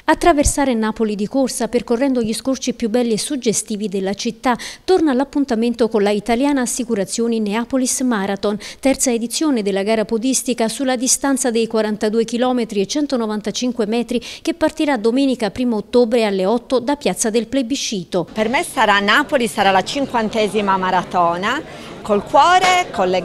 Attraversare Napoli di corsa percorrendo gli scorci più belli e suggestivi della città. Torna l'appuntamento con la Italiana Assicurazioni Neapolis Marathon, terza edizione della gara podistica sulla distanza dei 42 km e 195 metri che partirà domenica 1 ottobre alle 8 da Piazza del Plebiscito. Per me Napoli sarà la 50ª maratona, col cuore, con le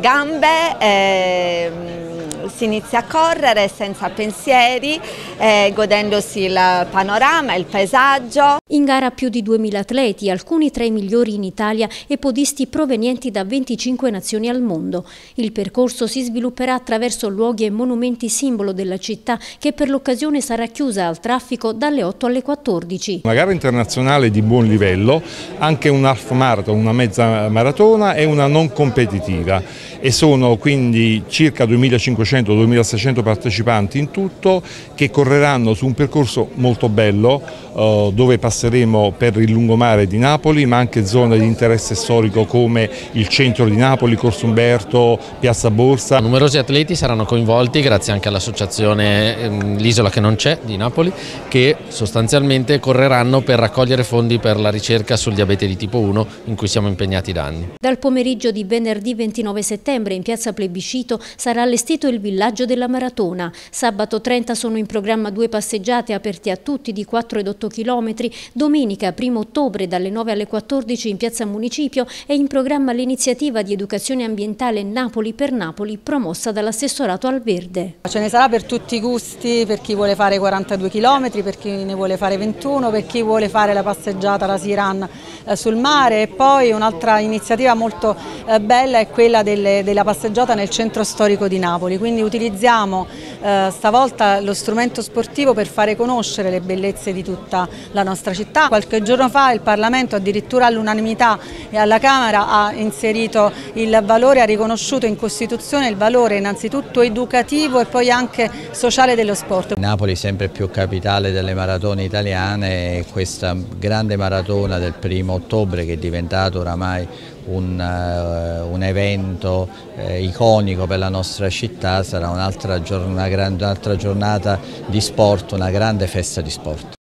gambe. Si inizia a correre senza pensieri, godendosi il panorama, il paesaggio. In gara più di 2000 atleti, alcuni tra i migliori in Italia e podisti provenienti da 25 nazioni al mondo. Il percorso si svilupperà attraverso luoghi e monumenti simbolo della città che per l'occasione sarà chiusa al traffico dalle 8 alle 14. Una gara internazionale di buon livello, anche un half marathon, una mezza maratona e una non competitiva. E sono quindi circa 2500-2600 partecipanti in tutto che correranno su un percorso molto bello dove passeremo per il lungomare di Napoli ma anche zone di interesse storico come il centro di Napoli, Corso Umberto, Piazza Borsa. Numerosi atleti saranno coinvolti grazie anche all'associazione L'Isola che non c'è di Napoli che sostanzialmente correranno per raccogliere fondi per la ricerca sul diabete di tipo 1 in cui siamo impegnati da anni. Dal pomeriggio di venerdì 29 settembre in Piazza Plebiscito sarà allestito il villaggio della maratona. Sabato 30 sono in programma 2 passeggiate aperte a tutti di 4 ed 8 km. Domenica 1 ottobre dalle 9 alle 14 in Piazza Municipio è in programma l'iniziativa di educazione ambientale Napoli per Napoli promossa dall'assessorato al verde. Ce ne sarà per tutti i gusti, per chi vuole fare 42 km, per chi ne vuole fare 21, per chi vuole fare la passeggiata, la Sea Run sul mare e poi un'altra iniziativa molto bella è quella della passeggiata nel centro storico di Napoli, quindi utilizziamo stavolta lo strumento sportivo per fare conoscere le bellezze di tutta la nostra città. Qualche giorno fa il Parlamento addirittura all'unanimità e alla Camera ha inserito il valore, ha riconosciuto in Costituzione il valore innanzitutto educativo e poi anche sociale dello sport. Napoli sempre più capitale delle maratone italiane e questa grande maratona del 1 ottobre che è diventato oramai un evento iconico per la nostra città sarà un'altra giornata di sport, una grande festa di sport.